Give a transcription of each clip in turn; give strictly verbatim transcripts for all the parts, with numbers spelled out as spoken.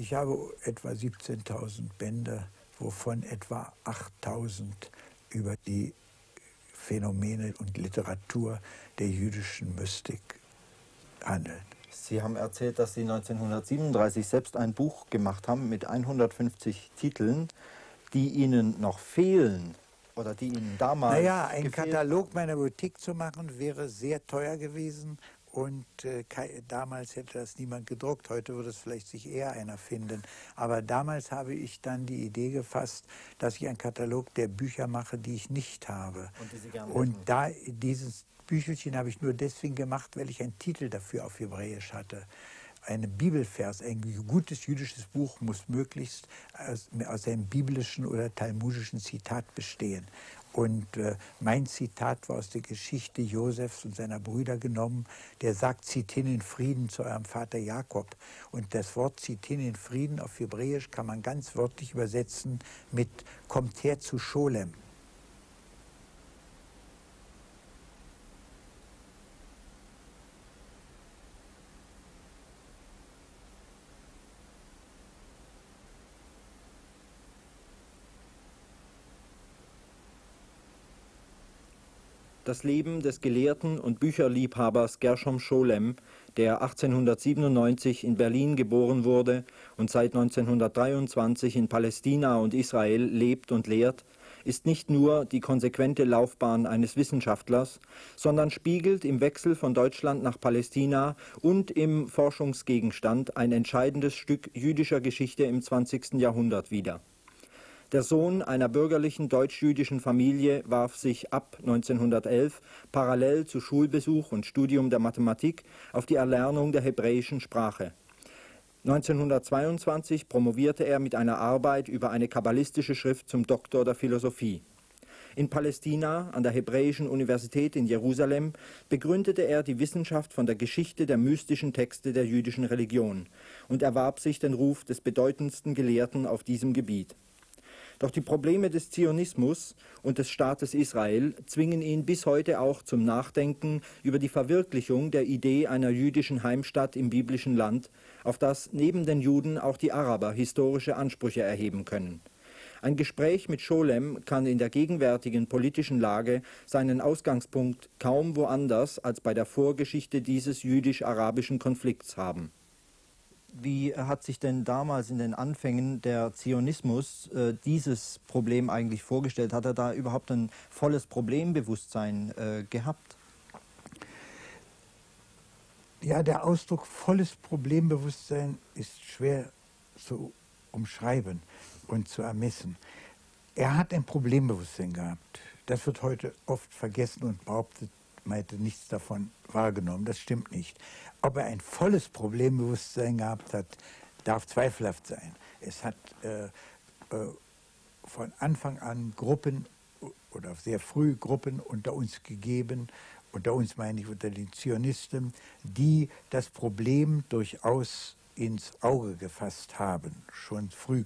ich habe etwa siebzehntausend Bände, wovon etwa achttausend über die Phänomene und Literatur der jüdischen Mystik handeln. Sie haben erzählt, dass Sie neunzehnhundertsiebenunddreißig selbst ein Buch gemacht haben mit hundertfünfzig Titeln, die Ihnen noch fehlen oder die Ihnen damals Naja, einen gefehlt Katalog haben. meiner Boutique zu machen, wäre sehr teuer gewesen. Und äh, damals hätte das niemand gedruckt. Heute würde es vielleicht sich eher einer finden. Aber damals habe ich dann die Idee gefasst, dass ich einen Katalog der Bücher mache, die ich nicht habe. Und die Sie gerne Und hätten. da dieses Büchelchen habe ich nur deswegen gemacht, weil ich einen Titel dafür auf Hebräisch hatte. Ein Bibelvers, ein gutes jüdisches Buch muss möglichst aus, aus einem biblischen oder talmudischen Zitat bestehen. Und äh, mein Zitat war aus der Geschichte Josefs und seiner Brüder genommen. Der sagt, zieht hin in Frieden zu eurem Vater Jakob. Und das Wort zieht hin in Frieden auf Hebräisch kann man ganz wörtlich übersetzen mit kommt her zu Scholem. Das Leben des Gelehrten und Bücherliebhabers Gershom Scholem, der achtzehnhundertsiebenundneunzig in Berlin geboren wurde und seit neunzehnhundertdreiundzwanzig in Palästina und Israel lebt und lehrt, ist nicht nur die konsequente Laufbahn eines Wissenschaftlers, sondern spiegelt im Wechsel von Deutschland nach Palästina und im Forschungsgegenstand ein entscheidendes Stück jüdischer Geschichte im zwanzigsten Jahrhundert wider. Der Sohn einer bürgerlichen deutsch-jüdischen Familie warf sich ab neunzehnhundertelf parallel zu Schulbesuch und Studium der Mathematik auf die Erlernung der hebräischen Sprache. neunzehnhundertzweiundzwanzig promovierte er mit einer Arbeit über eine kabbalistische Schrift zum Doktor der Philosophie. In Palästina, an der Hebräischen Universität in Jerusalem, begründete er die Wissenschaft von der Geschichte der mystischen Texte der jüdischen Religion und erwarb sich den Ruf des bedeutendsten Gelehrten auf diesem Gebiet. Doch die Probleme des Zionismus und des Staates Israel zwingen ihn bis heute auch zum Nachdenken über die Verwirklichung der Idee einer jüdischen Heimstatt im biblischen Land, auf das neben den Juden auch die Araber historische Ansprüche erheben können. Ein Gespräch mit Scholem kann in der gegenwärtigen politischen Lage seinen Ausgangspunkt kaum woanders als bei der Vorgeschichte dieses jüdisch-arabischen Konflikts haben. Wie hat sich denn damals in den Anfängen der Zionismus äh, dieses Problem eigentlich vorgestellt? Hat er da überhaupt ein volles Problembewusstsein äh, gehabt? Ja, der Ausdruck volles Problembewusstsein ist schwer zu umschreiben und zu ermessen. Er hat ein Problembewusstsein gehabt. Das wird heute oft vergessen und behauptet, man hätte nichts davon wahrgenommen. Das stimmt nicht. Ob er ein volles Problembewusstsein gehabt hat, darf zweifelhaft sein. Es hat äh, äh, von Anfang an Gruppen oder sehr früh Gruppen unter uns gegeben, unter uns meine ich unter den Zionisten, die das Problem durchaus ins Auge gefasst haben, schon früh.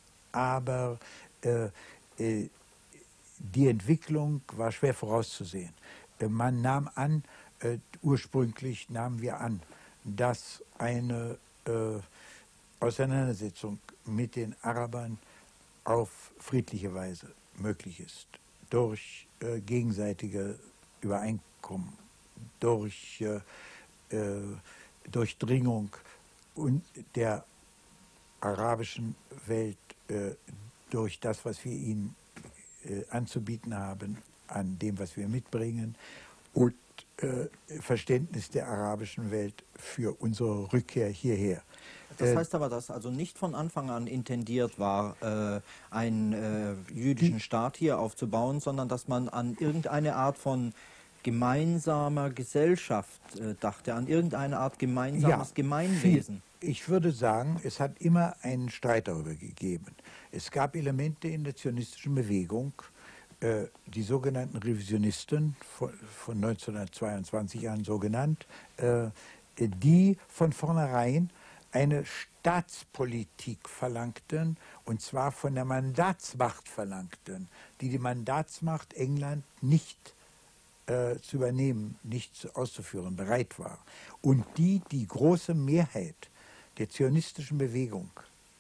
Aber äh, äh, die Entwicklung war schwer vorauszusehen. Man nahm an, äh, ursprünglich nahmen wir an, dass eine äh, Auseinandersetzung mit den Arabern auf friedliche Weise möglich ist, durch äh, gegenseitige Übereinkommen, durch äh, äh, Durchdringung und der arabischen Welt, äh, durch das, was wir ihnen äh, anzubieten haben, an dem, was wir mitbringen, und äh, Verständnis der arabischen Welt für unsere Rückkehr hierher. Das heißt aber, dass also nicht von Anfang an intendiert war, äh, einen äh, jüdischen die, Staat hier aufzubauen, sondern dass man an irgendeine Art von gemeinsamer Gesellschaft äh, dachte, an irgendeine Art gemeinsames ja, Gemeinwesen. Viel. Ich würde sagen, es hat immer einen Streit darüber gegeben. Es gab Elemente in der zionistischen Bewegung, äh, die sogenannten Revisionisten, von, von neunzehnhundertzweiundzwanzig an so genannt, äh, die von vornherein eine Staatspolitik verlangten, und zwar von der Mandatsmacht verlangten, die die Mandatsmacht England nicht äh, zu übernehmen, nicht auszuführen, bereit war. Und die die große Mehrheit der zionistischen Bewegung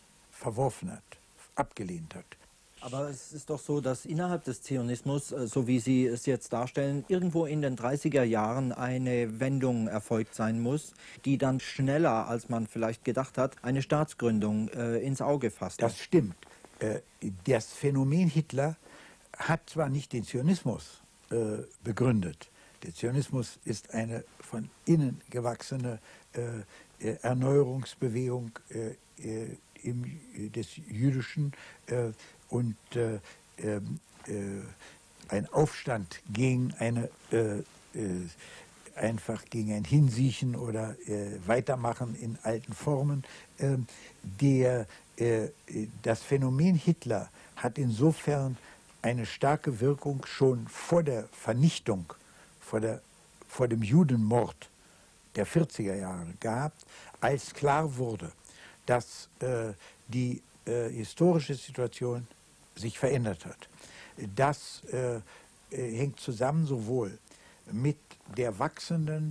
verworfen hat, abgelehnt hat. Aber es ist doch so, dass innerhalb des Zionismus, so wie Sie es jetzt darstellen, irgendwo in den dreißiger Jahren eine Wendung erfolgt sein muss, die dann schneller, als man vielleicht gedacht hat, eine Staatsgründung äh, ins Auge fasst. Das stimmt. Äh, das Phänomen Hitler hat zwar nicht den Zionismus äh, begründet. Der Zionismus ist eine von innen gewachsene äh, Erneuerungsbewegung äh, im, des Jüdischen äh, und äh, äh, ein Aufstand gegen eine äh, äh, einfach gegen ein Hinsiechen oder äh, Weitermachen in alten Formen. Äh, der, äh, das Phänomen Hitler hat insofern eine starke Wirkung schon vor der Vernichtung, vor, der, vor dem Judenmord der vierziger Jahre gehabt, als klar wurde, dass äh, die äh, historische Situation sich verändert hat. Das äh, hängt zusammen sowohl mit der wachsenden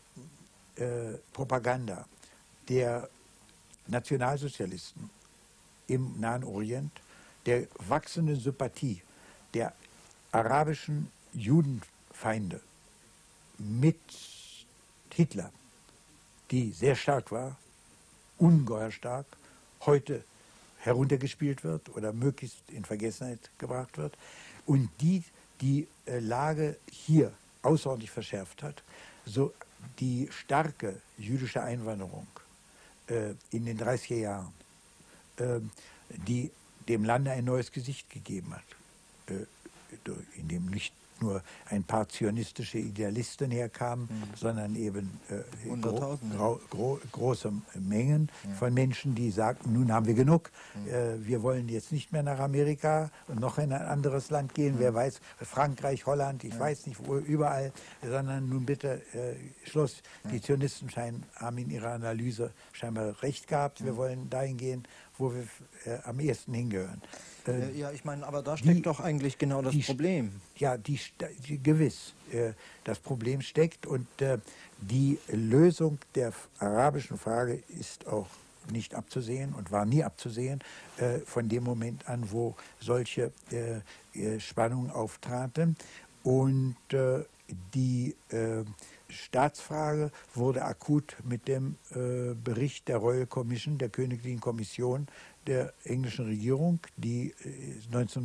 äh, Propaganda der Nationalsozialisten im Nahen Orient, der wachsenden Sympathie der arabischen Judenfeinde mit Hitler, die sehr stark war, ungeheuer stark, heute heruntergespielt wird oder möglichst in Vergessenheit gebracht wird und die die äh, Lage hier außerordentlich verschärft hat, so die starke jüdische Einwanderung äh, in den dreißiger Jahren, äh, die dem Lande ein neues Gesicht gegeben hat, äh, in dem nicht nur ein paar zionistische Idealisten herkamen, mhm. sondern eben äh, gro gro gro große Mengen ja. von Menschen, die sagten, nun haben wir genug, mhm. äh, wir wollen jetzt nicht mehr nach Amerika und noch in ein anderes Land gehen, mhm. wer weiß, Frankreich, Holland, ich ja. weiß nicht wo, überall, sondern nun bitte äh, Schluss. Ja. Die Zionisten scheinen, haben in ihrer Analyse scheinbar recht gehabt, mhm. wir wollen dahin gehen, wo wir äh, am ehesten hingehören. Äh, ja, ich meine, aber da steckt die, doch eigentlich genau das die, Problem. Ja, die, die, gewiss. Äh, das Problem steckt und äh, die Lösung der arabischen Frage ist auch nicht abzusehen und war nie abzusehen äh, von dem Moment an, wo solche äh, Spannungen auftraten. Und äh, die äh, Staatsfrage wurde akut mit dem äh, Bericht der Royal Commission, der Königlichen Kommission der englischen Regierung, die äh,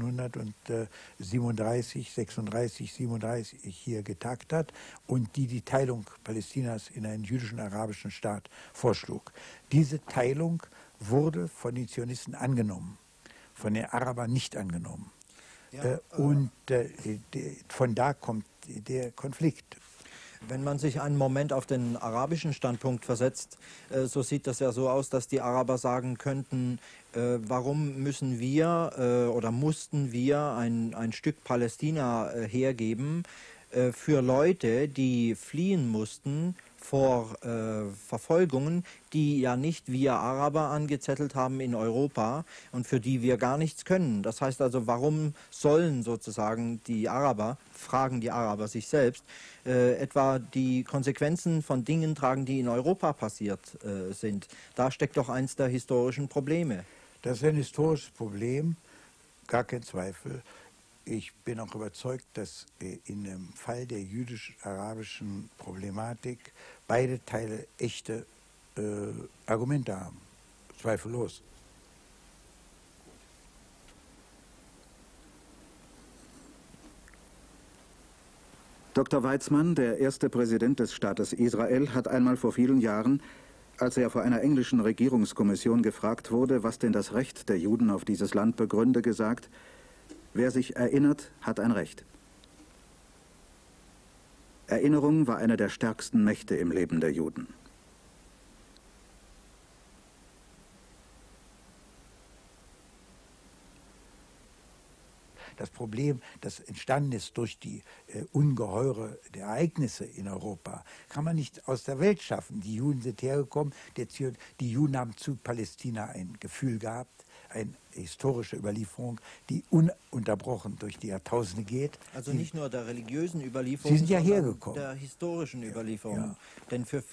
neunzehnhundertsiebenunddreißig, sechsunddreißig, siebenunddreißig hier getagt hat und die die Teilung Palästinas in einen jüdischen arabischen Staat vorschlug. Diese Teilung wurde von den Zionisten angenommen, von den Arabern nicht angenommen. Ja, äh, und äh, de, von da kommt der Konflikt. Wenn man sich einen Moment auf den arabischen Standpunkt versetzt, äh, so sieht das ja so aus, dass die Araber sagen könnten, äh, warum müssen wir äh, oder mussten wir ein, ein Stück Palästina äh, hergeben äh, für Leute, die fliehen mussten vor äh, Verfolgungen, die ja nicht wir Araber angezettelt haben in Europa und für die wir gar nichts können. Das heißt also, warum sollen sozusagen die Araber, fragen die Araber sich selbst, äh, etwa die Konsequenzen von Dingen tragen, die in Europa passiert äh, sind? Da steckt doch eins der historischen Probleme. Das ist ein historisches Problem, gar kein Zweifel. Ich bin auch überzeugt, dass in dem Fall der jüdisch-arabischen Problematik beide Teile echte äh, Argumente haben, zweifellos. Doktor Weizmann, der erste Präsident des Staates Israel, hat einmal vor vielen Jahren, als er vor einer englischen Regierungskommission gefragt wurde, was denn das Recht der Juden auf dieses Land begründe, gesagt: Wer sich erinnert, hat ein Recht. Erinnerung war eine der stärksten Mächte im Leben der Juden. Das Problem, das entstanden ist durch die äh, Ungeheure der Ereignisse in Europa, kann man nicht aus der Welt schaffen. Die Juden sind hergekommen, der, die Juden haben zu Palästina ein Gefühl gehabt, ein historische Überlieferung, die ununterbrochen durch die Jahrtausende geht. Also die, nicht nur der religiösen Überlieferung, Sie sind ja sondern hergekommen. der historischen Überlieferung. Ja. Denn für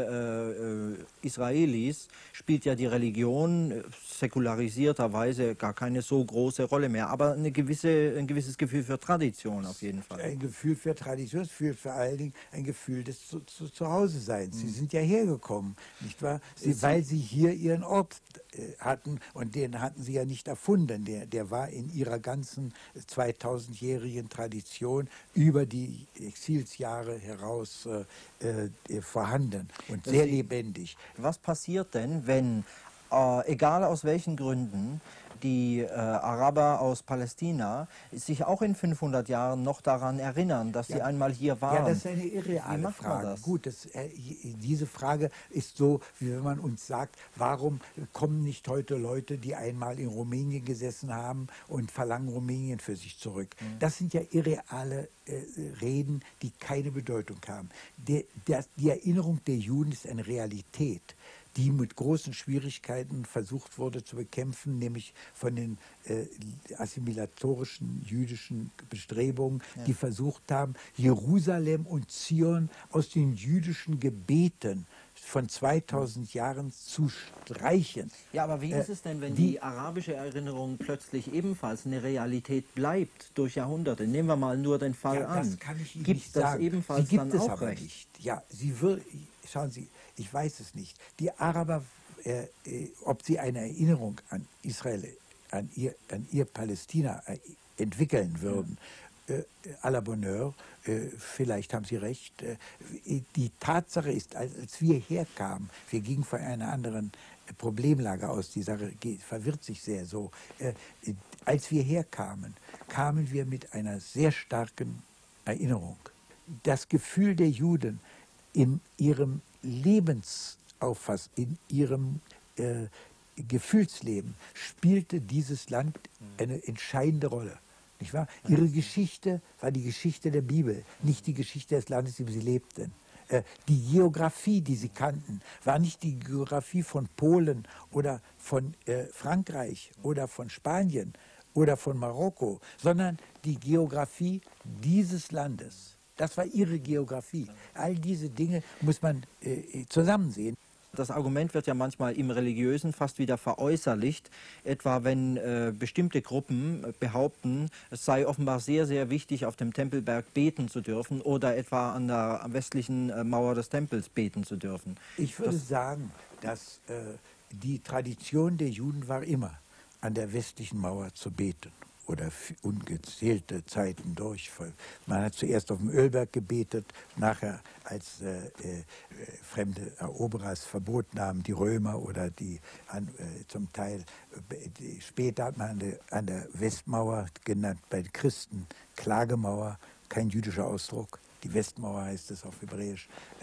viele äh, Israelis spielt ja die Religion äh, säkularisierterweise gar keine so große Rolle mehr, aber eine gewisse, ein gewisses Gefühl für Tradition auf jeden Fall. Ein Gefühl für Tradition, für vor allen Dingen ein Gefühl des zu, zu, Zuhause-Seins. Mhm. Sie sind ja hergekommen, nicht wahr? Sie, weil sie hier ihren Ort äh, hatten, und den hatten sie ja nicht erfunden. Der, der war in ihrer ganzen zweitausendjährigen Tradition über die Exilsjahre heraus äh, äh, vorhanden und sehr sie, lebendig. Was passiert denn, wenn, äh, egal aus welchen Gründen, die äh, Araber aus Palästina sich auch in fünfhundert Jahren noch daran erinnern, dass ja, sie einmal hier waren? Ja, das ist eine irreale Frage. Das? Gut, das, äh, diese Frage ist so, wie wenn man uns sagt, warum kommen nicht heute Leute, die einmal in Rumänien gesessen haben und verlangen Rumänien für sich zurück? Mhm. Das sind ja irreale äh, Reden, die keine Bedeutung haben. Der, der, die Erinnerung der Juden ist eine Realität, die mit großen Schwierigkeiten versucht wurde zu bekämpfen, nämlich von den äh, assimilatorischen jüdischen Bestrebungen, ja, die versucht haben, Jerusalem und Zion aus den jüdischen Gebeten von zweitausend Jahren zu streichen. Ja, aber wie äh, ist es denn, wenn die, die arabische Erinnerung plötzlich ebenfalls eine Realität bleibt durch Jahrhunderte? Nehmen wir mal nur den Fall ja, an. Das kann ich Ihnen gibt nicht das sagen. ebenfalls sie gibt dann es auch aber recht? Nicht. Ja, sie will, schauen Sie, ich weiß es nicht. Die Araber, äh, äh, ob sie eine Erinnerung an Israel, an ihr, an ihr Palästina äh, entwickeln würden, ja, äh, à la Bonheur, äh, vielleicht haben Sie recht. Äh, die Tatsache ist, als, als wir herkamen, wir gingen von einer anderen äh, Problemlage aus, die Sache geht, verwirrt sich sehr so. Äh, äh, als wir herkamen, kamen wir mit einer sehr starken Erinnerung. Das Gefühl der Juden in ihrem Lebensauffass, in ihrem äh, Gefühlsleben spielte dieses Land eine entscheidende Rolle. Nicht wahr? Ihre Geschichte war die Geschichte der Bibel, nicht die Geschichte des Landes, in dem sie lebten. Äh, die Geografie, die sie kannten, war nicht die Geografie von Polen oder von äh, Frankreich oder von Spanien oder von Marokko, sondern die Geografie dieses Landes. Das war ihre Geografie. All diese Dinge muss man äh, zusammen sehen. Das Argument wird ja manchmal im Religiösen fast wieder veräußerlicht, etwa wenn äh, bestimmte Gruppen behaupten, es sei offenbar sehr, sehr wichtig, auf dem Tempelberg beten zu dürfen oder etwa an der westlichen äh, Mauer des Tempels beten zu dürfen. Ich würde das sagen, dass äh, die Tradition der Juden war immer, an der westlichen Mauer zu beten. Oder ungezählte Zeiten durch. Man hat zuerst auf dem Ölberg gebetet, nachher, als äh, äh, fremde Eroberer es verboten haben, die Römer oder die an, äh, zum Teil, äh, die, später hat man an der, an der Westmauer genannt, bei den Christen Klagemauer, kein jüdischer Ausdruck, die Westmauer heißt es auf Hebräisch,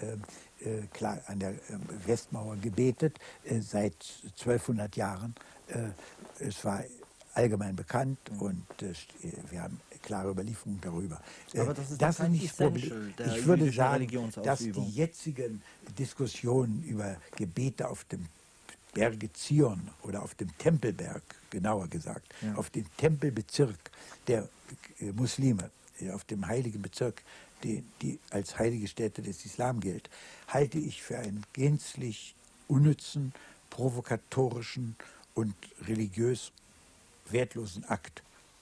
äh, äh, klar, an der äh, Westmauer gebetet, äh, seit zwölfhundert Jahren. Äh, es war allgemein bekannt und äh, wir haben klare Überlieferungen darüber. Aber das ist, das ist nicht Problem. Ich würde sagen, dass die jetzigen Diskussionen über Gebete auf dem Berge Zion oder auf dem Tempelberg, genauer gesagt, ja, auf dem Tempelbezirk der äh, Muslime, äh, auf dem heiligen Bezirk, die, die als heilige Stätte des Islam gilt, halte ich für einen gänzlich unnützen, provokatorischen und religiös wertlosen Akt.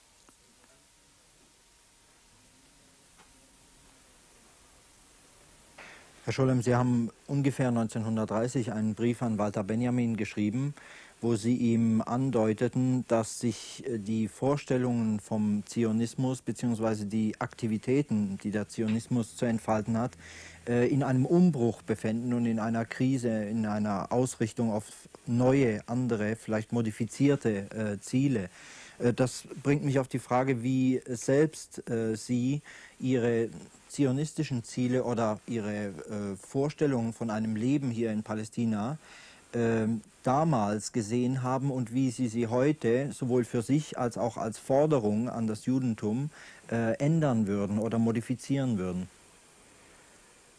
Herr Scholem, Sie haben ungefähr neunzehnhundertdreißig einen Brief an Walter Benjamin geschrieben, wo Sie ihm andeuteten, dass sich die Vorstellungen vom Zionismus bzw. die Aktivitäten, die der Zionismus zu entfalten hat, in einem Umbruch befinden und in einer Krise, in einer Ausrichtung auf neue, andere, vielleicht modifizierte äh, Ziele. Äh, das bringt mich auf die Frage, wie selbst äh, Sie Ihre zionistischen Ziele oder Ihre äh, Vorstellungen von einem Leben hier in Palästina äh, damals gesehen haben und wie Sie sie heute sowohl für sich als auch als Forderung an das Judentum äh, ändern würden oder modifizieren würden.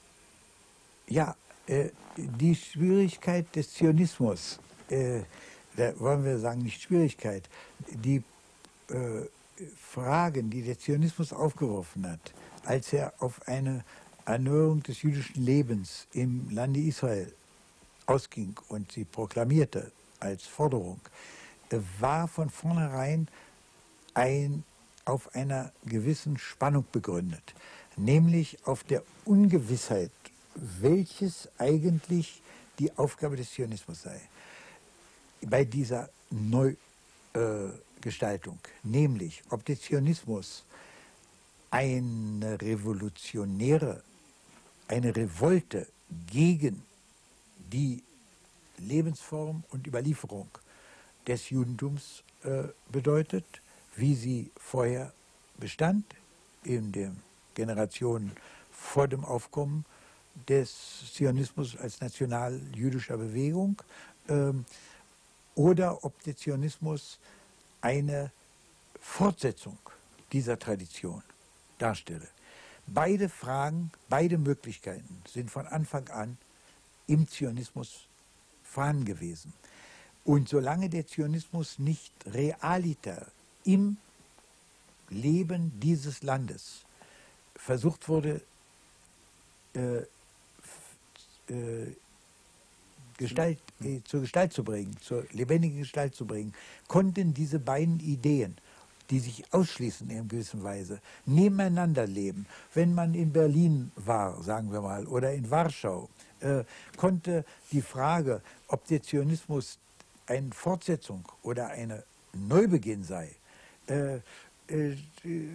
Ja, äh, die Schwierigkeit des Zionismus äh, da wollen wir sagen, nicht Schwierigkeit, die äh, Fragen, die der Zionismus aufgeworfen hat, als er auf eine Erneuerung des jüdischen Lebens im Lande Israel ausging und sie proklamierte als Forderung, war von vornherein ein, auf einer gewissen Spannung begründet, nämlich auf der Ungewissheit, welches eigentlich die Aufgabe des Zionismus sei. Bei dieser Neugestaltung, äh, nämlich ob der Zionismus eine revolutionäre, eine Revolte gegen die Lebensform und Überlieferung des Judentums äh, bedeutet, wie sie vorher bestand, in den Generationen vor dem Aufkommen des Zionismus als national-jüdischer Bewegung, ähm, oder ob der Zionismus eine Fortsetzung dieser Tradition darstelle. Beide Fragen, beide Möglichkeiten sind von Anfang an im Zionismus vorhanden gewesen. Und solange der Zionismus nicht realiter im Leben dieses Landes versucht wurde, äh, äh, Gestalt, äh, zur Gestalt zu bringen, zur lebendigen Gestalt zu bringen, konnten diese beiden Ideen, die sich ausschließen in gewisser Weise, nebeneinander leben. Wenn man in Berlin war, sagen wir mal, oder in Warschau, äh, konnte die Frage, ob der Zionismus eine Fortsetzung oder ein Neubeginn sei, äh, äh, äh,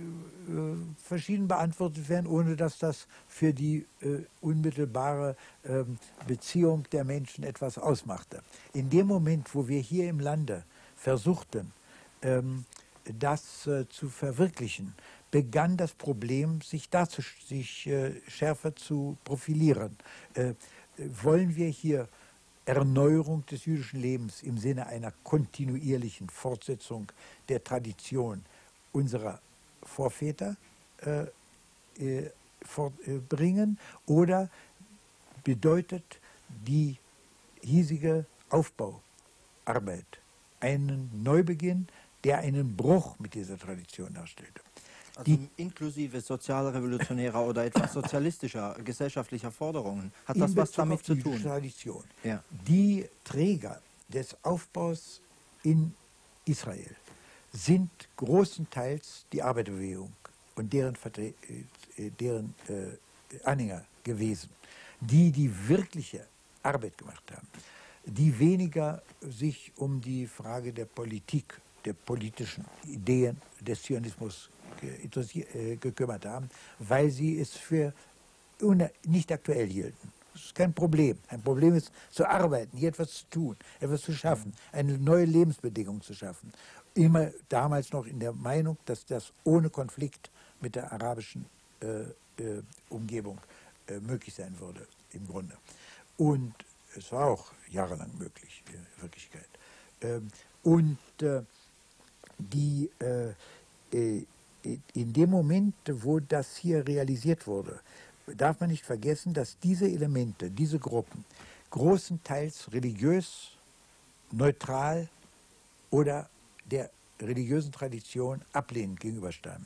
verschieden beantwortet werden, ohne dass das für die äh, unmittelbare äh, Beziehung der Menschen etwas ausmachte. In dem Moment, wo wir hier im Lande versuchten, ähm, das äh, zu verwirklichen, begann das Problem, sich, dazu, sich äh, schärfer zu profilieren. Äh, wollen wir hier Erneuerung des jüdischen Lebens im Sinne einer kontinuierlichen Fortsetzung der Tradition unserer Vorväter äh, äh, fortbringen, äh, oder bedeutet die hiesige Aufbauarbeit einen Neubeginn, der einen Bruch mit dieser Tradition darstellte? Also die, inklusive sozialrevolutionärer oder etwas sozialistischer gesellschaftlicher Forderungen. Hat das was damit zu tun? Tradition. Ja. Die Träger des Aufbaus in Israel sind großenteils die Arbeiterbewegung und deren, Vertre äh, deren äh, Anhänger gewesen, die die wirkliche Arbeit gemacht haben, die weniger sich um die Frage der Politik, der politischen Ideen des Zionismus ge gekümmert haben, weil sie es für nicht aktuell hielten. Das ist kein Problem. Ein Problem ist, zu arbeiten, hier etwas zu tun, etwas zu schaffen, eine neue Lebensbedingung zu schaffen. Immer damals noch in der Meinung, dass das ohne Konflikt mit der arabischen äh, äh, Umgebung äh, möglich sein würde, im Grunde. Und es war auch jahrelang möglich, in Wirklichkeit. Ähm, und äh, die, äh, äh, in dem Moment, wo das hier realisiert wurde, darf man nicht vergessen, dass diese Elemente, diese Gruppen, großenteils religiös, neutral oder der religiösen Tradition ablehnend gegenüberstanden.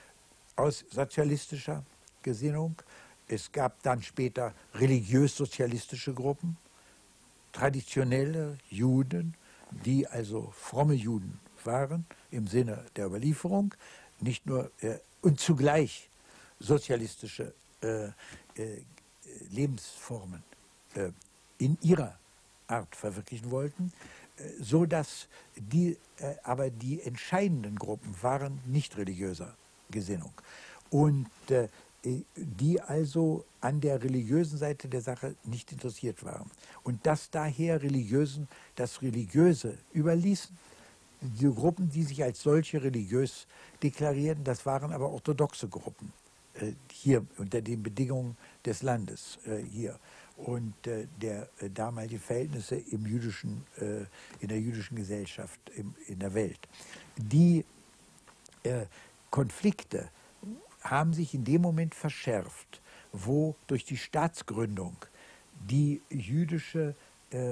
Aus sozialistischer Gesinnung. Es gab dann später religiös-sozialistische Gruppen, traditionelle Juden, die also fromme Juden waren, im Sinne der Überlieferung, nicht nur äh, und zugleich sozialistische äh, äh, Lebensformen äh, in ihrer Art verwirklichen wollten, äh, so dass die, äh, aber die entscheidenden Gruppen waren nicht religiöser Gesinnung und äh, die also an der religiösen Seite der Sache nicht interessiert waren und dass daher religiösen das Religiöse überließen. Die Gruppen, die sich als solche religiös deklarierten, das waren aber orthodoxe Gruppen, äh, hier unter den Bedingungen des Landes äh, hier und äh, der äh, damaligen Verhältnisse im jüdischen, äh, in der jüdischen Gesellschaft im, in der Welt. Die äh, Konflikte haben sich in dem Moment verschärft, wo durch die Staatsgründung die jüdische äh,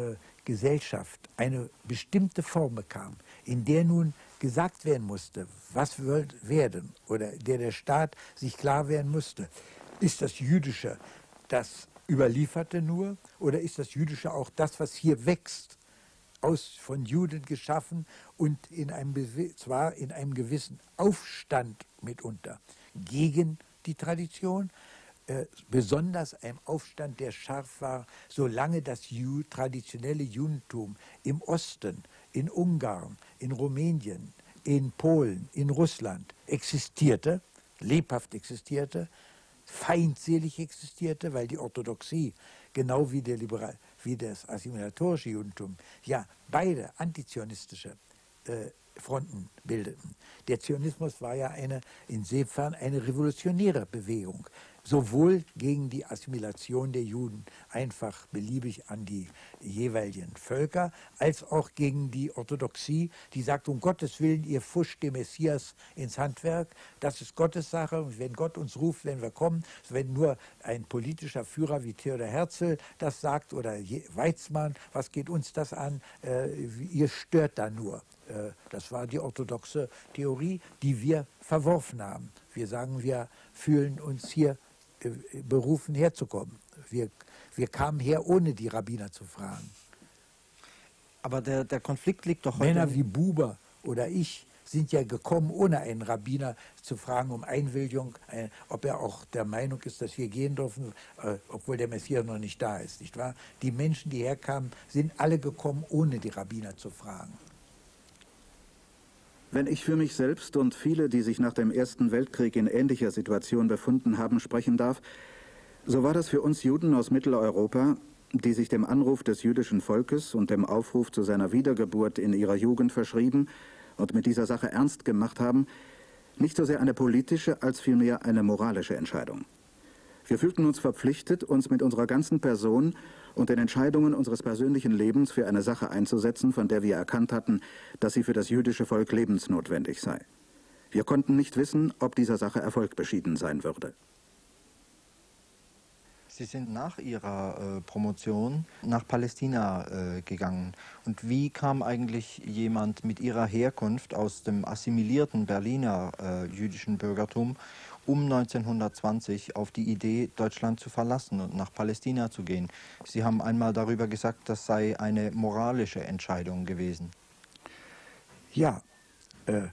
Gesellschaft eine bestimmte Form bekam, in der nun gesagt werden musste, was wird werden, oder der der Staat sich klar werden musste, ist das Jüdische das Überlieferte nur, oder ist das Jüdische auch das, was hier wächst, aus von Juden geschaffen und in einem, zwar in einem gewissen Aufstand mitunter gegen die Tradition, äh, besonders ein Aufstand, der scharf war, solange das Ju traditionelle Judentum im Osten, in Ungarn, in Rumänien, in Polen, in Russland existierte, lebhaft existierte, feindselig existierte, weil die Orthodoxie, genau wie, der Liberal, wie das assimilatorische Judentum, ja beide antizionistische äh, Fronten bildeten. Der Zionismus war ja eine, insofern eine revolutionäre Bewegung, sowohl gegen die Assimilation der Juden einfach beliebig an die jeweiligen Völker, als auch gegen die Orthodoxie, die sagt, um Gottes Willen, ihr pfuscht dem Messias ins Handwerk, das ist Gottes Sache, und wenn Gott uns ruft, wenn wir kommen, wenn nur ein politischer Führer wie Theodor Herzl das sagt oder Weizmann, was geht uns das an, äh, ihr stört da nur. Äh, das war die orthodoxe Theorie, die wir verworfen haben. Wir sagen, wir fühlen uns hier berufen herzukommen. Wir, wir kamen her, ohne die Rabbiner zu fragen. Aber der, der Konflikt liegt doch heute... Männer wie Buber oder ich sind ja gekommen, ohne einen Rabbiner zu fragen um Einwilligung, äh, ob er auch der Meinung ist, dass wir gehen dürfen, äh, obwohl der Messias noch nicht da ist, nicht wahr? Die Menschen, die herkamen, sind alle gekommen, ohne die Rabbiner zu fragen. Wenn ich für mich selbst und viele, die sich nach dem Ersten Weltkrieg in ähnlicher Situation befunden haben, sprechen darf, so war das für uns Juden aus Mitteleuropa, die sich dem Anruf des jüdischen Volkes und dem Aufruf zu seiner Wiedergeburt in ihrer Jugend verschrieben und mit dieser Sache ernst gemacht haben, nicht so sehr eine politische als vielmehr eine moralische Entscheidung. Wir fühlten uns verpflichtet, uns mit unserer ganzen Person und den Entscheidungen unseres persönlichen Lebens für eine Sache einzusetzen, von der wir erkannt hatten, dass sie für das jüdische Volk lebensnotwendig sei. Wir konnten nicht wissen, ob dieser Sache Erfolg beschieden sein würde. Sie sind nach Ihrer äh, Promotion nach Palästina äh, gegangen. Und wie kam eigentlich jemand mit Ihrer Herkunft aus dem assimilierten Berliner äh, jüdischen Bürgertum um neunzehnhundertzwanzig auf die Idee, Deutschland zu verlassen und nach Palästina zu gehen? Sie haben einmal darüber gesagt, das sei eine moralische Entscheidung gewesen. Ja, äh,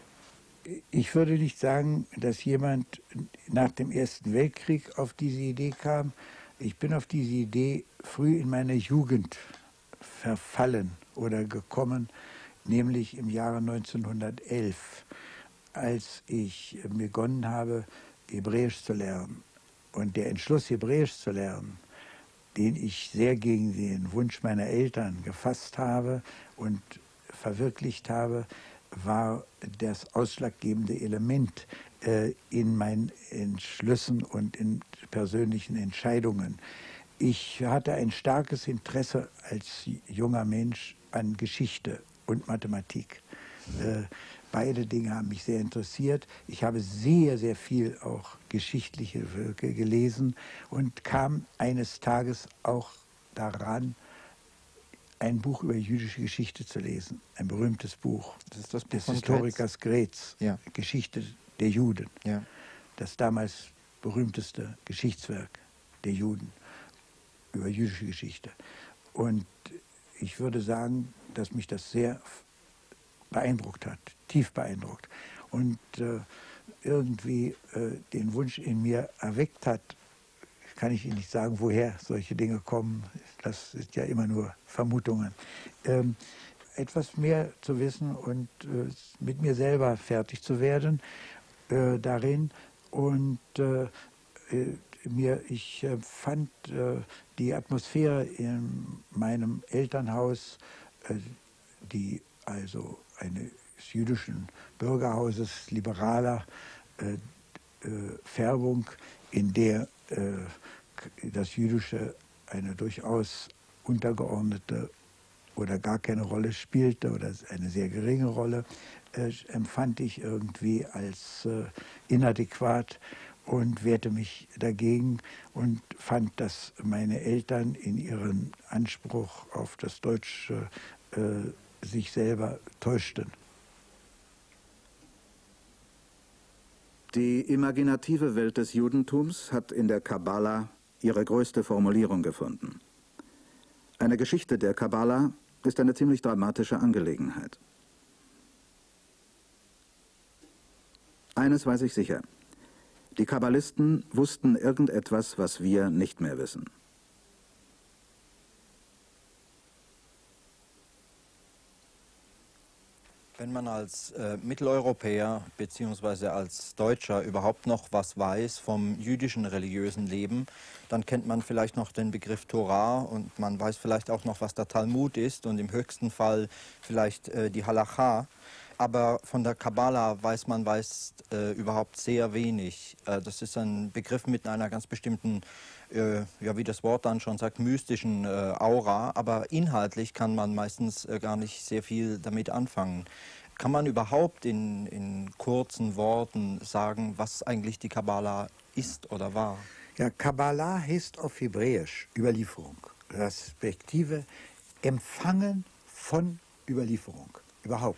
ich würde nicht sagen, dass jemand nach dem Ersten Weltkrieg auf diese Idee kam. Ich bin auf diese Idee früh in meiner Jugend verfallen oder gekommen, nämlich im Jahre neunzehnhundertelf, als ich begonnen habe, Hebräisch zu lernen. Und der Entschluss, Hebräisch zu lernen, den ich sehr gegen den Wunsch meiner Eltern gefasst habe und verwirklicht habe, war das ausschlaggebende Element äh, in meinen Entschlüssen und in persönlichen Entscheidungen. Ich hatte ein starkes Interesse als junger Mensch an Geschichte und Mathematik. Äh, beide Dinge haben mich sehr interessiert. Ich habe sehr, sehr viel auch geschichtliche Werke gelesen und kam eines Tages auch daran, ein Buch über jüdische Geschichte zu lesen, ein berühmtes Buch, Das ist das Buch des von Historikers Grätz, Ja. Geschichte der Juden, Ja. das damals berühmteste Geschichtswerk der Juden über jüdische Geschichte. Und ich würde sagen, dass mich das sehr beeindruckt hat, tief beeindruckt und äh, irgendwie äh, den Wunsch in mir erweckt hat. Kann ich Ihnen nicht sagen, woher solche Dinge kommen. Das sind ja immer nur Vermutungen. Ähm, etwas mehr zu wissen und äh, mit mir selber fertig zu werden äh, darin. Und äh, äh, mir, ich äh, fand äh, die Atmosphäre in meinem Elternhaus, äh, die also eines jüdischen Bürgerhauses liberaler äh, äh, Färbung, in der äh, das Jüdische eine durchaus untergeordnete oder gar keine Rolle spielte oder eine sehr geringe Rolle, äh, empfand ich irgendwie als äh, inadäquat und wehrte mich dagegen und fand, dass meine Eltern in ihrem Anspruch auf das Deutsche äh, sich selber täuschten. Die imaginative Welt des Judentums hat in der Kabbala ihre größte Formulierung gefunden. Eine Geschichte der Kabbala ist eine ziemlich dramatische Angelegenheit. Eines weiß ich sicher: Die Kabbalisten wussten irgendetwas, was wir nicht mehr wissen. Wenn man als äh, Mitteleuropäer bzw. als Deutscher überhaupt noch was weiß vom jüdischen religiösen Leben, dann kennt man vielleicht noch den Begriff Torah und man weiß vielleicht auch noch, was der Talmud ist und im höchsten Fall vielleicht äh, die Halacha. Aber von der Kabbala weiß man weiß, äh, überhaupt sehr wenig. Äh, das ist ein Begriff mit einer ganz bestimmten, äh, ja, wie das Wort dann schon sagt, mystischen äh, Aura. Aber inhaltlich kann man meistens äh, gar nicht sehr viel damit anfangen. Kann man überhaupt in, in kurzen Worten sagen, was eigentlich die Kabbala ist oder war? Ja, Kabbala heißt auf Hebräisch Überlieferung, respektive Empfangen von Überlieferung, überhaupt.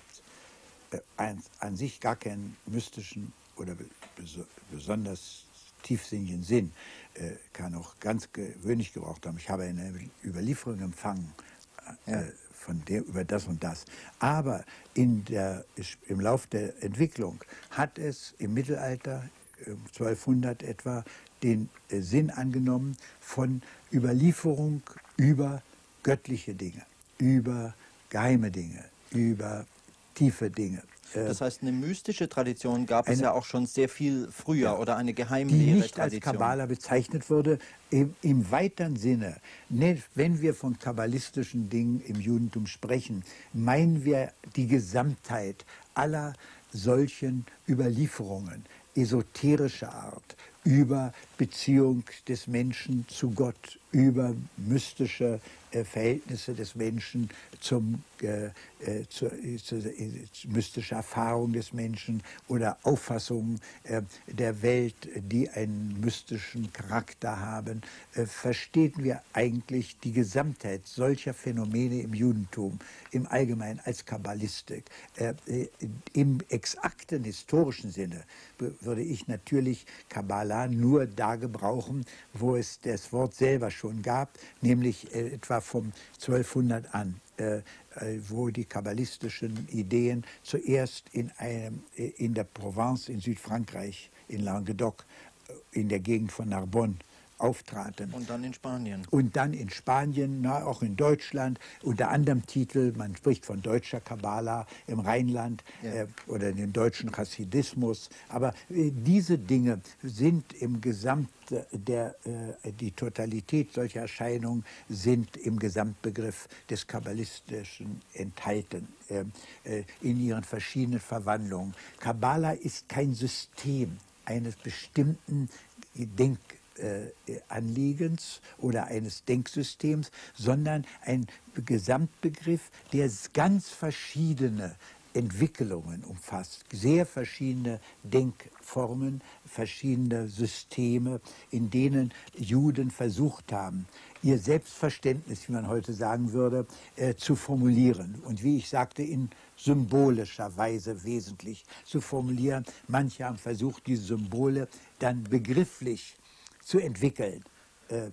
An, an sich gar keinen mystischen oder bes besonders tiefsinnigen Sinn, äh, kann auch ganz gewöhnlich gebraucht haben. Ich habe eine Überlieferung empfangen äh, ja. von der über das und das. Aber in der, im Lauf der Entwicklung hat es im Mittelalter, äh, zwölfhundert etwa, den äh, Sinn angenommen von Überlieferung über göttliche Dinge, über geheime Dinge, über tiefe Dinge. Das heißt, eine mystische Tradition gab eine, es ja auch schon sehr viel früher, ja, oder eine Geheimlehre die nicht Tradition. als Kabbala bezeichnet wurde, im, im weiteren Sinne. Wenn wir von kabbalistischen Dingen im Judentum sprechen, meinen wir die Gesamtheit aller solchen Überlieferungen, esoterischer Art, über Beziehung des Menschen zu Gott, über mystische äh, Verhältnisse des Menschen, zum, äh, äh, zur, äh, zur, äh, mystische Erfahrung des Menschen oder Auffassungen äh, der Welt, die einen mystischen Charakter haben, äh, verstehen wir eigentlich die Gesamtheit solcher Phänomene im Judentum im Allgemeinen als Kabbalistik. Äh, äh, Im exakten historischen Sinne würde ich natürlich Kabbala nur da gebrauchen, wo es das Wort selber schon gab, nämlich äh, etwa vom zwölfhundert an, äh, äh, wo die kabbalistischen Ideen zuerst in, einem, äh, in der Provence in Südfrankreich, in Languedoc, äh, in der Gegend von Narbonne, auftraten. Und dann in Spanien. Und dann in Spanien, na, auch in Deutschland, unter anderem Titel, man spricht von deutscher Kabbala im Rheinland, ja, äh, oder den deutschen Chassidismus. Aber äh, diese Dinge sind im Gesamt, der, äh, die Totalität solcher Erscheinungen sind im Gesamtbegriff des Kabbalistischen enthalten, äh, äh, in ihren verschiedenen Verwandlungen. Kabbala ist kein System eines bestimmten Denk Äh, Anliegens oder eines Denksystems, sondern ein Gesamtbegriff, der ganz verschiedene Entwicklungen umfasst, sehr verschiedene Denkformen, verschiedene Systeme, in denen Juden versucht haben, ihr Selbstverständnis, wie man heute sagen würde, äh, zu formulieren. Und wie ich sagte, in symbolischer Weise wesentlich zu formulieren. Manche haben versucht, diese Symbole dann begrifflich zu entwickeln, äh,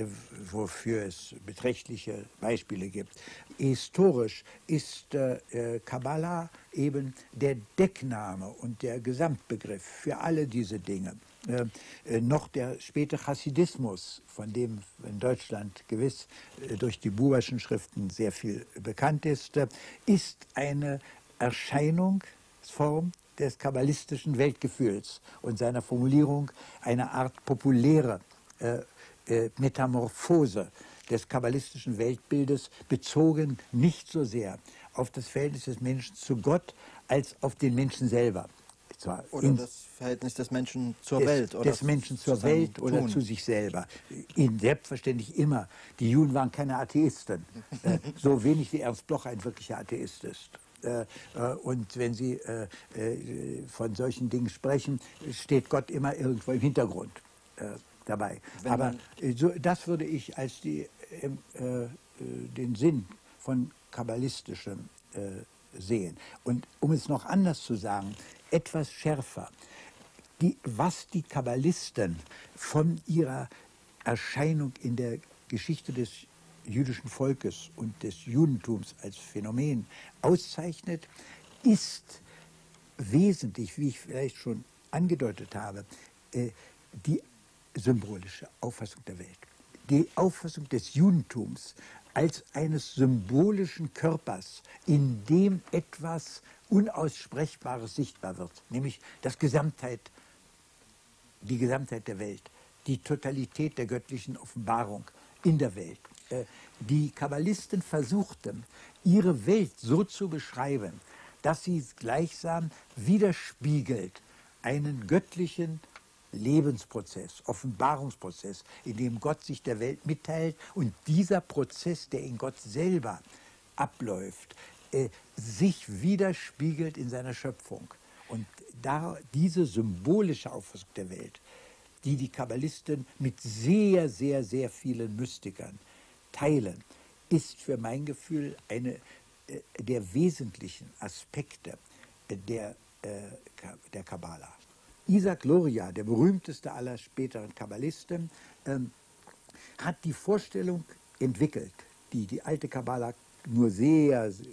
wofür es beträchtliche Beispiele gibt. Historisch ist äh, Kabbala eben der Deckname und der Gesamtbegriff für alle diese Dinge. Äh, äh, noch der späte Chassidismus, von dem in Deutschland gewiss äh, durch die Buberschen Schriften sehr viel bekannt ist, äh, ist eine Erscheinungsform des kabbalistischen Weltgefühls und seiner Formulierung eine Art populäre äh, äh, Metamorphose des kabbalistischen Weltbildes, bezogen nicht so sehr auf das Verhältnis des Menschen zu Gott, als auf den Menschen selber. Zwar oder in, das Verhältnis des Menschen zur des, Welt. Oder des Menschen zur zu Welt Tun. oder zu sich selber. In, selbstverständlich immer. Die Juden waren keine Atheisten. äh, so wenig wie Ernst Bloch ein wirklicher Atheist ist. Äh, äh, und wenn Sie äh, äh, von solchen Dingen sprechen, steht Gott immer irgendwo im Hintergrund äh, dabei. Wenn Aber äh, so, das würde ich als die, äh, äh, den Sinn von Kabbalistischem äh, sehen. Und um es noch anders zu sagen, etwas schärfer, die, was die Kabbalisten von ihrer Erscheinung in der Geschichte des jüdischen Volkes und des Judentums als Phänomen auszeichnet, ist wesentlich, wie ich vielleicht schon angedeutet habe, äh, die symbolische Auffassung der Welt. Die Auffassung des Judentums als eines symbolischen Körpers, in dem etwas Unaussprechbares sichtbar wird, nämlich das Gesamtheit, die Gesamtheit der Welt, die Totalität der göttlichen Offenbarung in der Welt. Die Kabbalisten versuchten, ihre Welt so zu beschreiben, dass sie gleichsam widerspiegelt einen göttlichen Lebensprozess, Offenbarungsprozess, in dem Gott sich der Welt mitteilt und dieser Prozess, der in Gott selber abläuft, äh, sich widerspiegelt in seiner Schöpfung. Und da diese symbolische Auffassung der Welt, die die Kabbalisten mit sehr, sehr, sehr vielen Mystikern teilen, ist für mein Gefühl eine äh, der wesentlichen Aspekte äh, der, äh, der Kabbala. Isaac Luria, der berühmteste aller späteren Kabbalisten, ähm, hat die Vorstellung entwickelt, die die alte Kabbala nur sehr, sehr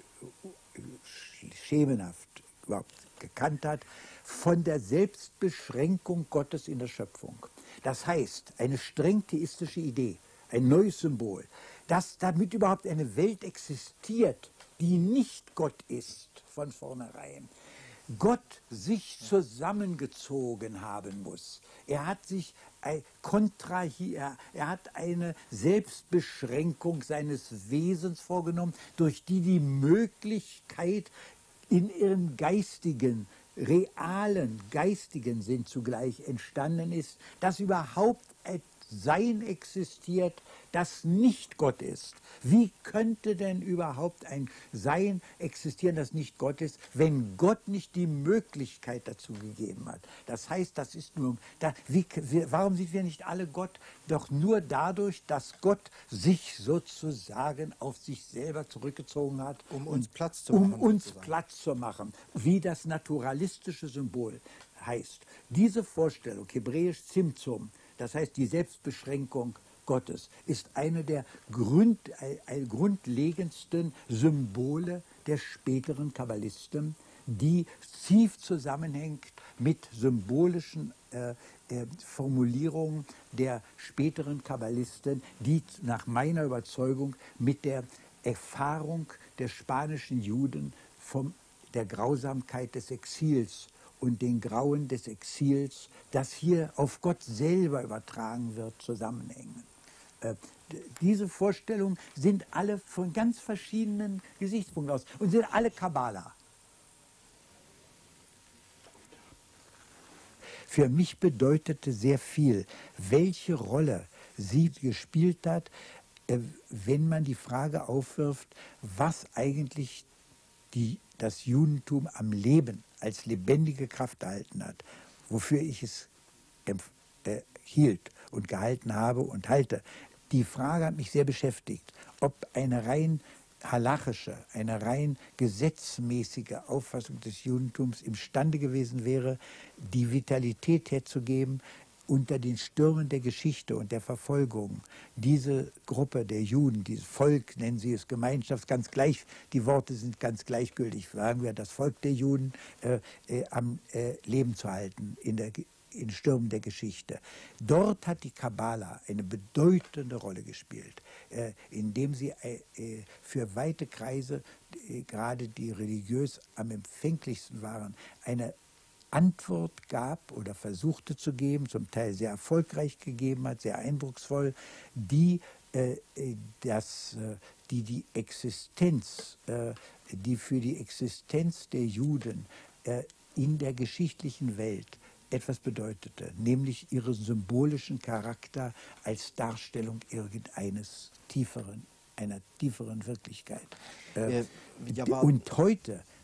schemenhaft überhaupt gekannt hat, von der Selbstbeschränkung Gottes in der Schöpfung. Das heißt, eine streng theistische Idee, ein neues Symbol, dass damit überhaupt eine Welt existiert, die nicht Gott ist von vornherein. Gott sich zusammengezogen haben muss. Er hat sich ein kontrahiert, er hat eine Selbstbeschränkung seines Wesens vorgenommen, durch die die Möglichkeit in ihrem geistigen, realen, geistigen Sinn zugleich entstanden ist, dass überhaupt ein Sein existiert, das nicht Gott ist. Wie könnte denn überhaupt ein Sein existieren, das nicht Gott ist, wenn Gott nicht die Möglichkeit dazu gegeben hat? Das heißt, das ist nur, da, wie, warum sind wir nicht alle Gott? Doch nur dadurch, dass Gott sich sozusagen auf sich selber zurückgezogen hat, um uns Platz zu um machen. Um uns sozusagen. Platz zu machen, wie das naturalistische Symbol heißt. Diese Vorstellung, hebräisch Zimtzum, das heißt die Selbstbeschränkung Gottes, ist eine der Grund, äh, grundlegendsten Symbole der späteren Kabbalisten, die tief zusammenhängt mit symbolischen äh, äh, Formulierungen der späteren Kabbalisten, die nach meiner Überzeugung mit der Erfahrung der spanischen Juden von der Grausamkeit des Exils und den Grauen des Exils, das hier auf Gott selber übertragen wird, zusammenhängen. Äh, diese Vorstellungen sind alle von ganz verschiedenen Gesichtspunkten aus und sind alle Kabbala. Für mich bedeutete sehr viel, welche Rolle sie gespielt hat, äh, wenn man die Frage aufwirft, was eigentlich die, das Judentum am Leben als lebendige Kraft erhalten hat, wofür ich es äh, hielt und gehalten habe und halte. Die Frage hat mich sehr beschäftigt, ob eine rein halachische, eine rein gesetzmäßige Auffassung des Judentums imstande gewesen wäre, die Vitalität herzugeben, unter den Stürmen der Geschichte und der Verfolgung diese Gruppe der Juden, dieses Volk, nennen sie es Gemeinschaft, ganz gleich, die Worte sind ganz gleichgültig, sagen wir, das Volk der Juden äh, äh, am äh, Leben zu halten in der in Stürmen der Geschichte. Dort hat die Kabbala eine bedeutende Rolle gespielt, äh, indem sie äh, für weite Kreise, äh, gerade die religiös am empfänglichsten waren, eine Antwort gab oder versuchte zu geben, zum Teil sehr erfolgreich gegeben hat, sehr eindrucksvoll, die äh, das, äh, die, die Existenz, äh, die für die Existenz der Juden äh, in der geschichtlichen Welt etwas bedeutete, nämlich ihren symbolischen Charakter als Darstellung irgendeines tieferen, einer tieferen Wirklichkeit. Äh, ja, und heute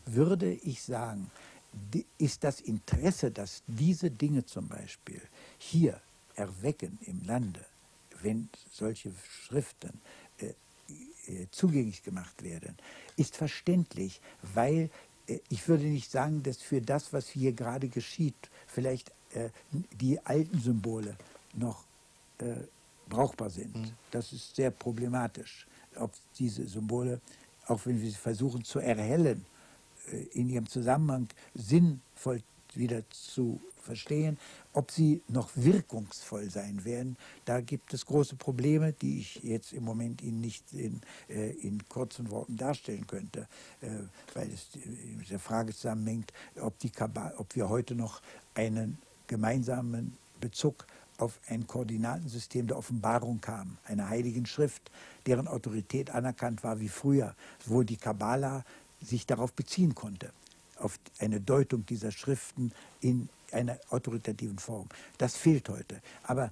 würde ich sagen, ist das Interesse, dass diese Dinge zum Beispiel hier erwecken im Lande, wenn solche Schriften äh, äh, zugänglich gemacht werden, ist verständlich, weil äh, ich würde nicht sagen, dass für das, was hier gerade geschieht, vielleicht äh, die alten Symbole noch äh, brauchbar sind. Mhm. Das ist sehr problematisch, ob diese Symbole, auch wenn wir sie versuchen zu erhellen, äh, in ihrem Zusammenhang sinnvoll wieder zu verstehen, ob sie noch wirkungsvoll sein werden. Da gibt es große Probleme, die ich jetzt im Moment Ihnen nicht in, äh, in kurzen Worten darstellen könnte, äh, weil es mit der Frage zusammenhängt, ob, die Kabal, ob wir heute noch einen gemeinsamen Bezug auf ein Koordinatensystem der Offenbarung haben, einer heiligen Schrift, deren Autorität anerkannt war wie früher, wo die Kabbala sich darauf beziehen konnte, auf eine Deutung dieser Schriften in einer autoritativen Form. Das fehlt heute. Aber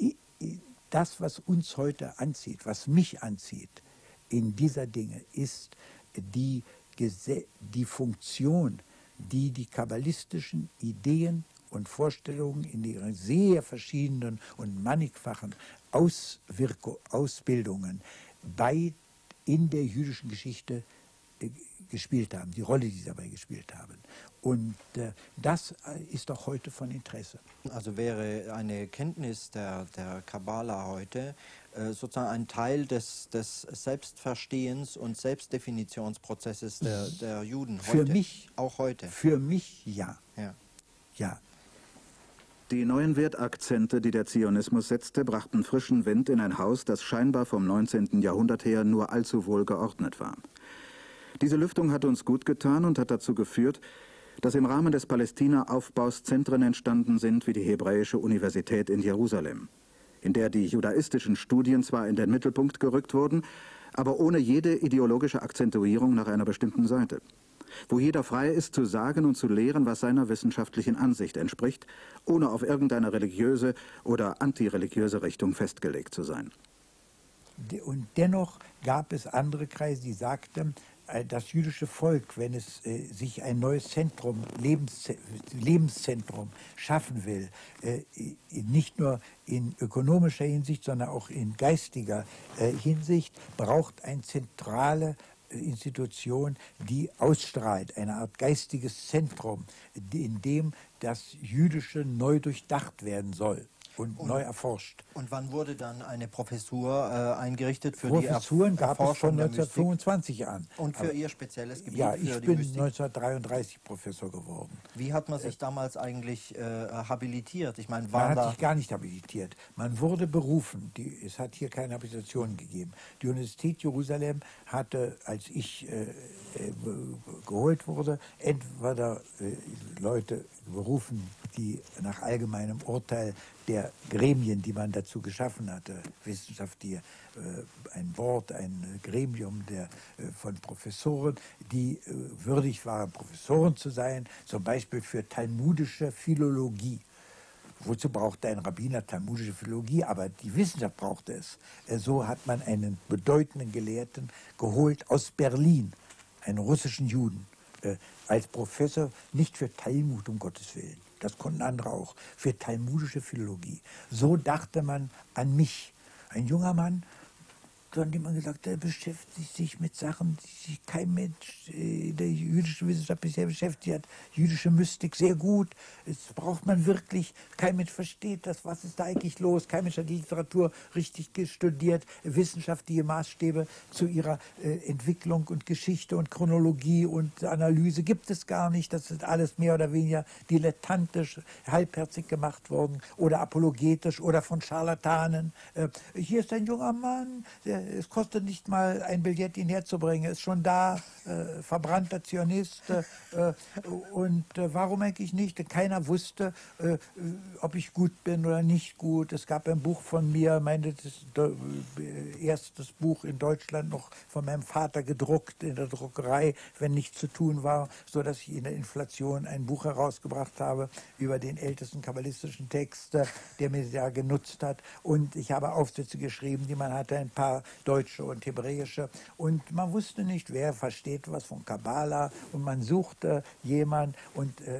das, was uns heute anzieht, was mich anzieht in dieser Dinge, ist die, die Funktion, die die kabbalistischen Ideen und Vorstellungen in ihren sehr verschiedenen und mannigfachen Auswirkungen, Ausbildungen bei, in der jüdischen Geschichte äh, gespielt haben, die Rolle, die sie dabei gespielt haben. Und äh, das ist auch heute von Interesse. Also wäre eine Kenntnis der, der Kabbala heute äh, sozusagen ein Teil des, des Selbstverstehens und Selbstdefinitionsprozesses der, der Juden heute? Für mich, auch heute? Für mich ja. Ja. Ja. Die neuen Wertakzente, die der Zionismus setzte, brachten frischen Wind in ein Haus, das scheinbar vom neunzehnten Jahrhundert her nur allzu wohl geordnet war. Diese Lüftung hat uns gut getan und hat dazu geführt, dass im Rahmen des Palästina-Aufbaus Zentren entstanden sind wie die Hebräische Universität in Jerusalem, in der die judaistischen Studien zwar in den Mittelpunkt gerückt wurden, aber ohne jede ideologische Akzentuierung nach einer bestimmten Seite, wo jeder frei ist zu sagen und zu lehren, was seiner wissenschaftlichen Ansicht entspricht, ohne auf irgendeine religiöse oder antireligiöse Richtung festgelegt zu sein. Und dennoch gab es andere Kreise, die sagten, das jüdische Volk, wenn es äh, sich ein neues Zentrum, Lebens, Lebenszentrum schaffen will, äh, nicht nur in ökonomischer Hinsicht, sondern auch in geistiger äh, Hinsicht, braucht eine zentrale äh, Institution, die ausstrahlt, eine Art geistiges Zentrum, in dem das Jüdische neu durchdacht werden soll. Und, und neu erforscht. Und wann wurde dann eine Professur äh, eingerichtet für Professuren die Erf gab es schon neunzehnhundertfünfundzwanzig an. Und für Aber, Ihr spezielles Gebiet? Ja, ich für die bin Mystik? neunzehnhundertdreiunddreißig Professor geworden. Wie hat man sich äh, damals eigentlich äh, habilitiert? Ich meine, man hat da sich gar nicht habilitiert. Man wurde berufen. Die, es hat hier keine Habilitation gegeben. Die Universität Jerusalem hatte, als ich äh, äh, geholt wurde, entweder äh, Leute berufen, die nach allgemeinem Urteil der Gremien, die man dazu geschaffen hatte, Wissenschaft, die, äh, ein Board, ein Gremium der, äh, von Professoren, die äh, würdig waren, Professoren zu sein, zum Beispiel für talmudische Philologie. Wozu brauchte ein Rabbiner talmudische Philologie? Aber die Wissenschaft brauchte es. Äh, so hat man einen bedeutenden Gelehrten geholt aus Berlin, einen russischen Juden, äh, als Professor, nicht für Talmud, um Gottes Willen. Das konnten andere auch, für talmudische Philologie. So dachte man an mich, ein junger Mann, von dem man gesagt hat, er beschäftigt sich mit Sachen, die sich kein Mensch in der jüdischen Wissenschaft bisher beschäftigt hat. Jüdische Mystik, sehr gut. Das braucht man wirklich. Kein Mensch versteht das. Was ist da eigentlich los? Kein Mensch hat die Literatur richtig studiert. Wissenschaftliche Maßstäbe zu ihrer äh, Entwicklung und Geschichte und Chronologie und Analyse gibt es gar nicht. Das ist alles mehr oder weniger dilettantisch, halbherzig gemacht worden oder apologetisch oder von Scharlatanen. Äh, hier ist ein junger Mann, der es kostet nicht mal ein Billett, ihn herzubringen. Er ist schon da, äh, verbrannter Zionist. Äh, und äh, warum eigentlich nicht? Keiner wusste, äh, ob ich gut bin oder nicht gut. Es gab ein Buch von mir, mein erstes Buch in Deutschland, noch von meinem Vater gedruckt in der Druckerei, wenn nichts zu tun war, sodass ich in der Inflation ein Buch herausgebracht habe über den ältesten kabbalistischen Text, der mir da genutzt hat. Und ich habe Aufsätze geschrieben, die man hatte, ein paar deutsche und hebräische. Und man wusste nicht, wer versteht was von Kabbala. Und man suchte jemand und äh,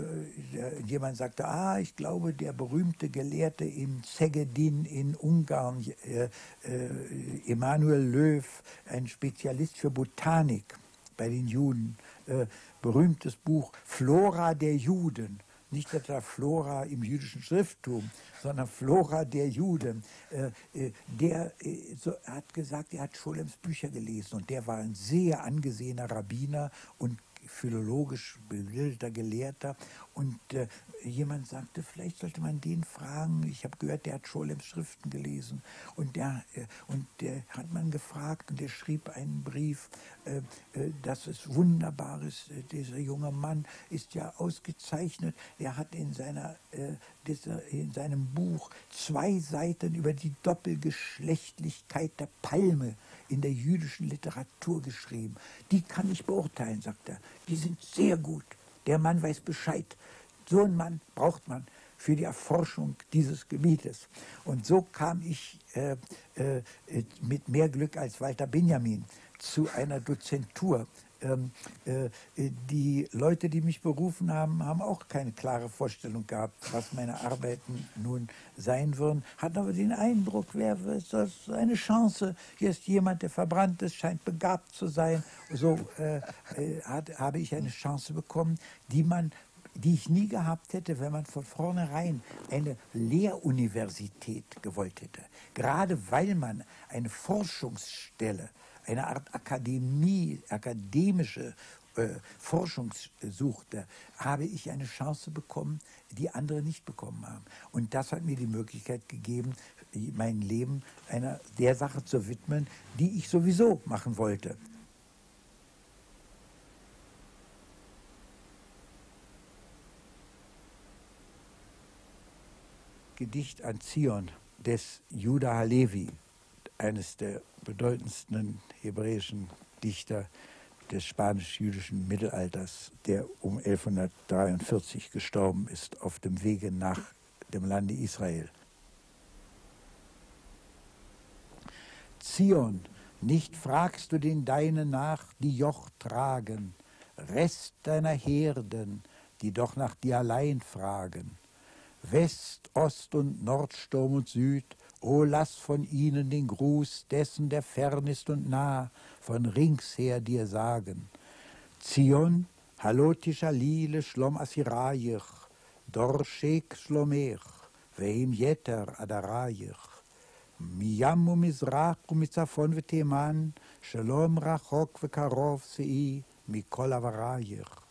äh, jemand sagte, ah, ich glaube, der berühmte Gelehrte in Szegedin in Ungarn, äh, äh, Emanuel Löw, ein Spezialist für Botanik bei den Juden, äh, berühmtes Buch Flora der Juden. Nicht etwa Flora im jüdischen Schrifttum, sondern Flora der Juden. Äh, äh, der äh, so, hat gesagt, er hat Scholems Bücher gelesen und der war ein sehr angesehener Rabbiner und philologisch gebildeter Gelehrter. Und äh, jemand sagte, vielleicht sollte man den fragen. Ich habe gehört, der hat Scholems Schriften gelesen. Und der, äh, und der hat man gefragt und der schrieb einen Brief, äh, äh, dass es wunderbar ist. Äh, dieser junge Mann ist ja ausgezeichnet. Er hat in, seiner, äh, dieser, in seinem Buch zwei Seiten über die Doppelgeschlechtlichkeit der Palme in der jüdischen Literatur geschrieben. Die kann ich beurteilen, sagt er. Die sind sehr gut. Der Mann weiß Bescheid. So einen Mann braucht man für die Erforschung dieses Gebietes. Und so kam ich äh, äh, mit mehr Glück als Walter Benjamin zu einer Dozentur. Ähm, äh, die Leute, die mich berufen haben, haben auch keine klare Vorstellung gehabt, was meine Arbeiten nun sein würden, hatten aber den Eindruck, wer ist das eine Chance, hier ist jemand, der verbrannt ist, scheint begabt zu sein. So äh, äh, hat, habe ich eine Chance bekommen, die man die ich nie gehabt hätte, wenn man von vornherein eine Lehruniversität gewollt hätte. Gerade weil man eine Forschungsstelle, eine Art Akademie, akademische äh, Forschung suchte, habe ich eine Chance bekommen, die andere nicht bekommen haben. Und das hat mir die Möglichkeit gegeben, mein Leben einer der Sache zu widmen, die ich sowieso machen wollte. Gedicht an Zion des Judah Halevi, eines der bedeutendsten hebräischen Dichter des spanisch-jüdischen Mittelalters, der um elfhundertdreiundvierzig gestorben ist, auf dem Wege nach dem Lande Israel. Zion, nicht fragst du den Deinen nach, die Joch tragen, Rest deiner Herden, die doch nach dir allein fragen. West, Ost und Nord, Sturm und Süd, o lass von ihnen den Gruß dessen, der fern ist und nah, von ringsher dir sagen. Zion, halotisch alile shlom asirayich, dor shek shlomech, veim yeter adarayich. Miyam umizrach umitzafon v'teman, shalom rachok v'karov sei, mikol avarayich.